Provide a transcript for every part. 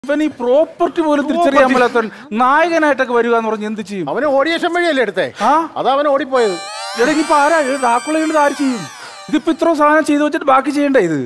ഇവൻ ഈ പ്രോപ്പർട്ടി പോലും തിരിച്ചറിയാൻ മേലാത്തവൻ നായകനായിട്ടൊക്കെ വരിക എന്ന് പറഞ്ഞ് എന്ത് ചെയ്യും? അവന് ഓഡിയേഷൻ വഴിയല്ലേ എടുത്തേ? അതാ അവൻ ഓടിപ്പോയത്. ഇടയ്ക്കിപ്പോ ആരാ ഡ്രാക്കുള ആര് ചെയ്യും? ഇതിപ്പോ ഇത്ര സാധനം ചെയ്തു വെച്ചിട്ട് ബാക്കി ചെയ്യണ്ടേ ഇത്?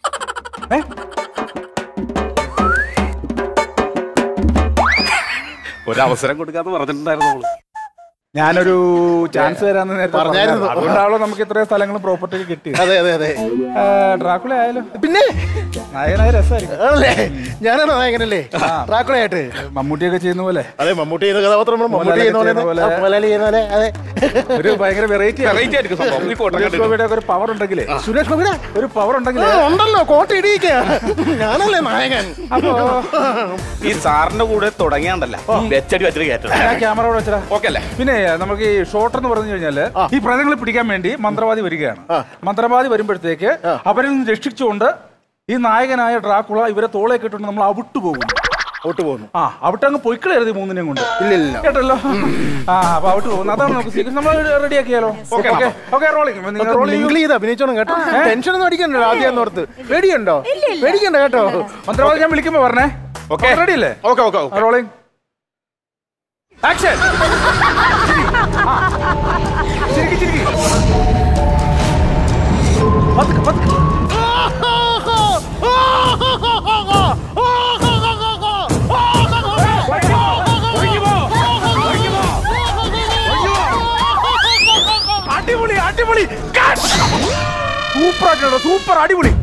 ഒരവസരം കൊടുക്കാന്ന് പറഞ്ഞിട്ടുണ്ടായിരുന്നു. ഞാനൊരു ചാൻസ് തരാന്ന് നേരത്തെ പറഞ്ഞായിരുന്നു. അതുകൊണ്ടാണല്ലോ നമുക്ക് ഇത്രയും സ്ഥലങ്ങളും പ്രോപ്പർട്ടി ഒക്കെ കിട്ടി. അതെ അതെ അതെ. ഡ്രാക്കുള ആയാലോ? പിന്നെ നായകനായ രസമായിരിക്കും. ഞാനാണ് നായകനല്ലേ ഡ്രാക്കുളയായിട്ട്? മമ്മൂട്ടിയൊക്കെ ചെയ്യുന്ന പോലെ. അതെ, മമ്മൂട്ടി ചെയ്യുന്ന കഥാപാത്രം മമ്മൂട്ടി ചെയ്യുന്ന പോലെ. അതെ, ഒരു ഭയങ്കര വെറൈറ്റി ആയിരിക്കും സംഭവം. ഒരു പവർ ഉണ്ടെങ്കിലേ, സുരേഷ് ഗോപിയുടെ ഒരു പവർ ഉണ്ടെങ്കിൽ ഉണ്ടല്ലോ, കോട്ട ഇടിയിക്ക. ഞാനല്ലേ നായകൻ. അപ്പൊ ഈ സാറിന്റെ കൂടെ തുടങ്ങിയാണ്ടല്ല വെച്ചടി വെച്ചിട്ട് കേട്ടത്. ക്യാമറ വെച്ചാ ഓക്കെ അല്ലേ? പിന്നെ നമുക്ക് ഈ ഷോട്ട് എന്ന് പറഞ്ഞു കഴിഞ്ഞാല് ഈ പ്രജകളെ പിടിക്കാൻ വേണ്ടി മന്ത്രവാദി വരികയാണ്. മന്ത്രവാദി വരുമ്പോഴത്തേക്ക് അവരിൽ നിന്ന് രക്ഷിച്ചുകൊണ്ട് ഈ നായകനായ ഡ്രാക്കുള ഇവരെ തോളെ കെട്ടുകൊണ്ട് നമ്മൾ അവിട്ടു പോകും. അവിടെ അങ്ങ് പൊയ്ക്കളരുത് മൂന്നിനെയും കൊണ്ട്. ഇല്ല കേട്ടല്ലോ? അപ്പൊ അവിടെ പോകുന്നു. അതാണ് നമുക്ക് നമ്മൾ റെഡി ആക്കിയാലോ? അഭിനയിച്ചോണം കേട്ടോ. ടെൻഷൻ ഒന്നും അടിക്കണ്ടോ? ആദ്യം ഓർത്ത് പേടിയുണ്ടോ? പേടിക്കണ്ട കേട്ടോ. മന്ത്രവാദി ഞാൻ വിളിക്കുമ്പോ പറഞ്ഞേ. റെഡി അല്ലേ? Rolling action. അടിപൊളി അടിപൊളി, സൂപ്പർ ആയിട്ടുണ്ടോ? സൂപ്പർ അടിപൊളി.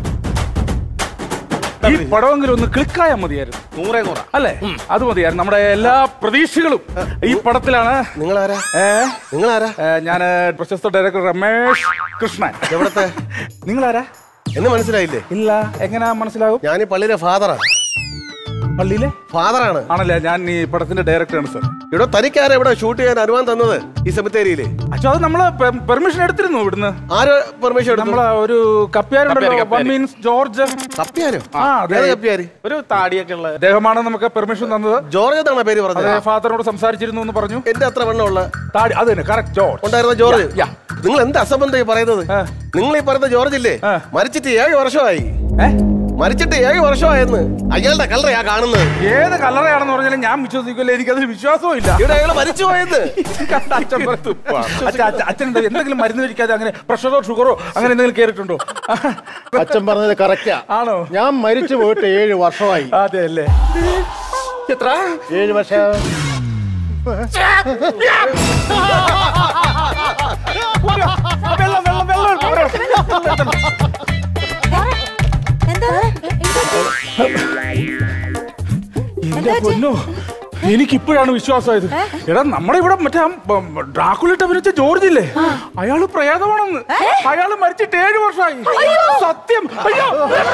ഈ പടമെങ്കിലും ഒന്ന് ക്ലിക്കായാൽ മതിയായിരുന്നു. 100 അല്ലേ? അത് മതിയായിരുന്നു. നമ്മുടെ എല്ലാ പ്രതീക്ഷകളും ഈ പടത്തിലാണ്. നിങ്ങളാരാ? ഞാൻ പ്രശസ്ത ഡയറക്ടർ രമേഷ് കൃഷ്ണൻ. എവിടത്തെ? നിങ്ങളാരാ എന്ന് മനസ്സിലായില്ലേ? ഇല്ല. എങ്ങനെയാ മനസ്സിലാകും? ഞാൻ ഈ പള്ളിയിലെ ഫാദറാണ്. പള്ളിയിലെ ഫാദറാണ് ആണല്ലേ? ഞാൻ ഈ പടത്തിന്റെ ഡയറക്ടറാണ് സർ. ഇവിടെ തനിക്കാരാ ഇവിടെ ഷൂട്ട് ചെയ്യാൻ അനുവാദം തന്നത് ഈ സെമിത്തേരിയില്? അച്ഛാ, അത് നമ്മള് പെർമിഷൻ എടുത്തിരുന്നു ഇവിടുന്ന്. ആര് പെർമിഷൻ എടുത്തു? നമ്മളെ ഒരു കപ്പ്യാരുണ്ടല്ലോ, ജോർജ്. കപ്പ്യാരോ? കപ്പ്യാര് ഒരു താടിയൊക്കെ ഉള്ള അദ്ദേഹമാണ് നമുക്ക് പെർമിഷൻ തന്നത്. ജോർജ് എന്നാണ് പേര് പറഞ്ഞത്. ഫാദറിനോട് സംസാരിച്ചിരുന്നു എന്ന് പറഞ്ഞു. എന്റെ അത്ര വണ്ണമുള്ള താടി അത് തന്നെ. കറക്റ്റ് ജോർജ് ഉണ്ടായിരുന്ന ജോർജ്. നിങ്ങൾ എന്ത് അസംബന്ധം ഈ പറയുന്നത്? നിങ്ങൾ ഈ പറയുന്ന ജോർജ് ഇല്ലേ, മരിച്ചിട്ട് 7 വർഷമായി. മരിച്ചിട്ട് 7 വർഷമായെന്ന്. അയാളുടെ കല്ലറയാ കാണുന്നത്. ഏത് കല്ലറയാണെന്ന് പറഞ്ഞാലും ഞാൻ വിശ്വസിക്കില്ല. എനിക്കതിൽ വിശ്വാസവും ഇല്ല. ഇവിടെ അയാൾ മരിച്ചു പോയത്. അച്ഛൻ എന്തെങ്കിലും മരുന്ന് കഴിക്കാതെ അങ്ങനെ പ്രഷറോ ഷുഗറോ അങ്ങനെ എന്തെങ്കിലും കേറിയിട്ടുണ്ടോ? അച്ഛൻ പറഞ്ഞത് കറക്റ്റാ. ആണോ? ഞാൻ മരിച്ചു പോയിട്ട് 7 വർഷമായി. അതെ അല്ലേ? എത്ര? 7 വർഷം. എന്റെ പൊന്നോ, എനിക്കിപ്പോഴാണ് വിശ്വാസമായത്. എടാ, നമ്മുടെ ഇവിടെ മറ്റേ ഡ്രാക്കുളിട്ട് അഭിനയിച്ച ജോർജ് ഇല്ലേ, അയാള് പ്രേതമാണെന്ന്. അയാള് മരിച്ചിട്ട് 7 വർഷമായി. സത്യം. അയ്യോ,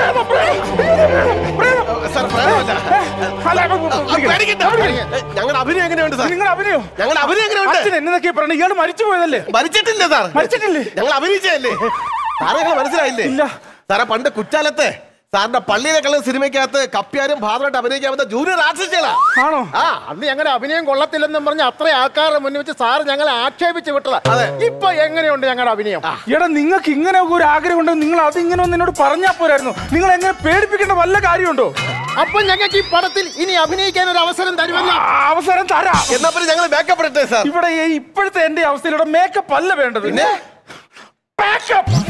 ഞങ്ങളുടെ അഭിനയം എങ്ങനെയുണ്ട് സാർ? നിങ്ങളുടെ അഭിനയോ? ഞങ്ങളുടെ അഭിനയം എങ്ങനെയുണ്ട്? അച്ഛൻ എന്നതൊക്കെ പറഞ്ഞു. ഇയാള് മരിച്ചു പോയതല്ലേ? മരിച്ചിട്ടില്ല സാർ. മരിച്ചിട്ടില്ലേ? ഞങ്ങൾ അഭിനയിച്ചതല്ലേ സാറേ? ഞങ്ങൾ മനസ്സിലായില്ലേ? ഇല്ല സാറേ, പണ്ട് കുറ്റാലത്തെ സാറിന്റെ പള്ളിയിലേക്കുള്ള സിനിമയ്ക്കകത്ത് കപ്പ്യാരും ഭാഗമായിട്ട് അഭിനയിക്കാൻ പറ്റുന്ന ജൂനിയർ ആർട്ടിസ്റ്റുകളാ. ആണോ? അന്ന് ഞങ്ങളുടെ അഭിനയം കൊള്ളത്തില്ലെന്നും പറഞ്ഞ് അത്ര ആൾക്കാരുടെ മുന്നിൽ വെച്ച് സാറ് ഞങ്ങളെ ആക്ഷേപിച്ച് വിട്ടതാ. ഇപ്പൊ എങ്ങനെയുണ്ട് ഞങ്ങളുടെ അഭിനയം? എടാ, നിങ്ങൾക്ക് ഇങ്ങനെ ഒരു ആഗ്രഹം ഉണ്ടെങ്കിൽ നിങ്ങൾ അതിങ്ങനെ ഒന്ന് എന്നോട് പറഞ്ഞാൽ പോരായിരുന്നു. നിങ്ങൾ എങ്ങനെ പേടിപ്പിക്കേണ്ട വല്ല കാര്യമുണ്ടോ? അപ്പൊ ഞങ്ങൾക്ക് ഈ പടത്തിൽ ഇനി അഭിനയിക്കാൻ ഒരു അവസരം തരുമല്ലോ? അവസരം തരാം. എന്നാ പിന്നെ ഞങ്ങൾ മേക്കപ്പ് ഇടട്ടെ സാർ? ഇവിടെ ഇപ്പോഴത്തെ എന്റെ അവസ്ഥയിലൂടെ മേക്കപ്പ് അല്ല വേണ്ടത്. പിന്നെ പാക്കപ്പ്.